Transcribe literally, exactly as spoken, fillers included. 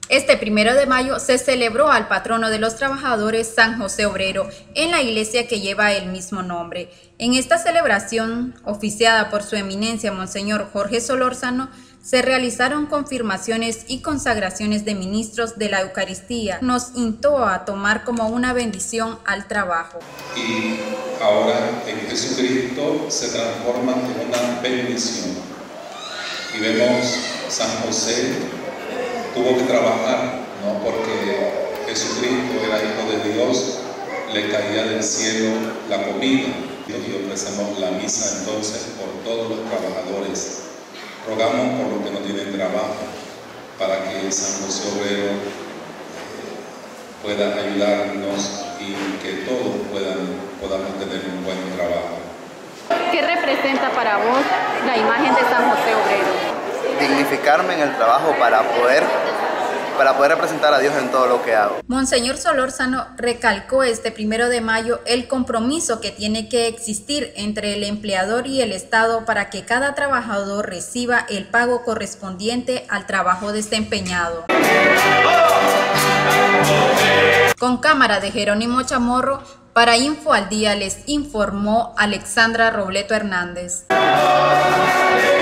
Este primero de mayo se celebró al patrono de los trabajadores, San José Obrero, en la iglesia que lleva el mismo nombre. En esta celebración, oficiada por su eminencia Monseñor Jorge Solórzano, se realizaron confirmaciones y consagraciones de ministros de la Eucaristía. Nos instó a tomar como una bendición al trabajo. Y ahora en Jesucristo se transforma en una bendición. Y vemos San José tuvo que trabajar, ¿no? Porque Jesucristo era Hijo de Dios, le caía del cielo la comida. Y ofrecemos la misa entonces por todos los trabajadores. Rogamos por los que no tienen trabajo, para que San José Obrero pueda ayudarnos y que todos puedan, podamos tener un buen trabajo. ¿Qué representa para vos la imagen de San José Obrero? Dignificarme en el trabajo para poder, para poder representar a Dios en todo lo que hago. Monseñor Solórzano recalcó este primero de mayo el compromiso que tiene que existir entre el empleador y el Estado para que cada trabajador reciba el pago correspondiente al trabajo desempeñado. Con cámara de Jerónimo Chamorro, para Info al Día les informó Alexandra Robleto Hernández.